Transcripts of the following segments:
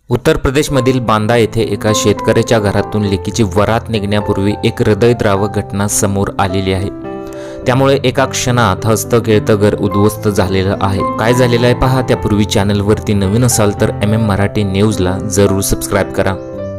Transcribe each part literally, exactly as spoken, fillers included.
उत्तर प्रदेशमधील बांदा येथे एका शेतकऱ्याच्या घरातून लेकीची वरात निघण्यापूर्वी एक हृदयद्रावक घटना समोर आलेली आहे। त्यामुळे एका क्षणात हस्तखेळतं घर उद्ध्वस्त झालेलं आहे। काय झालेलं आहे पहा। त्यापूर्वी चॅनलवरती नवीन असाल तर एम एम मराठी न्यूजला जरूर सबस्क्राइब करा।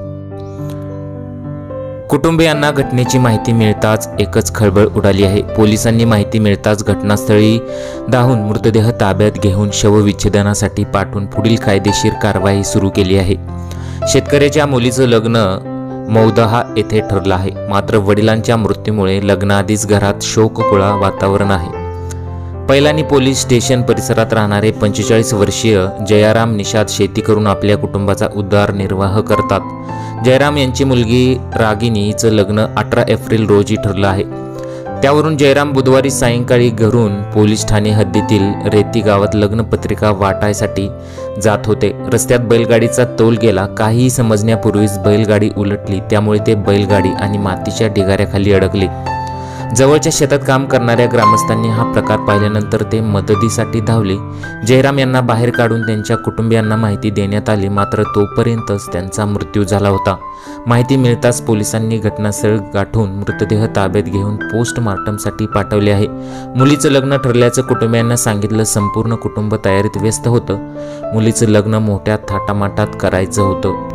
कुटुंबियांना घटनेची माहिती मिळताच एकच खळबळ उडाली आहे। पोलिसांनी माहिती मिळताच घटनास्थळी धावून मृतदेह ताब्यात घेऊन शवविच्छेदनासाठी पाठवून पुढील कायदेशीर कारवाई सुरू केली आहे। शेतकऱ्याच्या मुलीचं लग्न मौदहा येथे ठरलं आहे, मात्र वडिलांच्या मृत्यूमुळे लग्नाआधीच घरात शोककुळा वातावरण आहे। पैलानी पोलीस स्टेशन परिसरात राहणारे पंचेचाळीस वर्षीय जयराम निषाद शेती करून आपल्या कुटुंबाचा उदरनिर्वाह करतात। जयराम यांची मुलगी रागिनी हिचं लग्न अठरा एप्रिल रोजी ठरलं आहे। त्यावरून जयराम बुधवारी सायंकाळी घरून पोलीस ठाणे हद्दीतील रेती गावात लग्नपत्रिका वाटायसाठी जात होते। रस्त्यात बैलगाडीचा तोल गेला। काहीही समजण्यापूर्वीच बैलगाडी उलटली, त्यामुळे ते बैलगाडी आणि मातीच्या ढिगाऱ्याखाली अडकले। जवळच्या शेतात काम करणाऱ्या ग्रामस्थांनी हा प्रकार पाहिल्यानंतर ते मदतीसाठी धावले। जयराम यांना बाहेर काढून त्यांच्या कुटुंबियांना माहिती देण्यात आली, मात्र तोपर्यंतच त्यांचा मृत्यू झाला होता। माहिती मिळताच पोलिसांनी घटनास्थळ गाठून मृतदेह ताब्यात घेऊन पोस्टमार्टमसाठी पाठवले आहे। मुलीचं लग्न ठरल्याचं कुटुंबियांना सांगितलं। संपूर्ण कुटुंब तयारीत व्यस्त होतं। मुलीचं लग्न मोठ्या थाटामाटात करायचं होतं।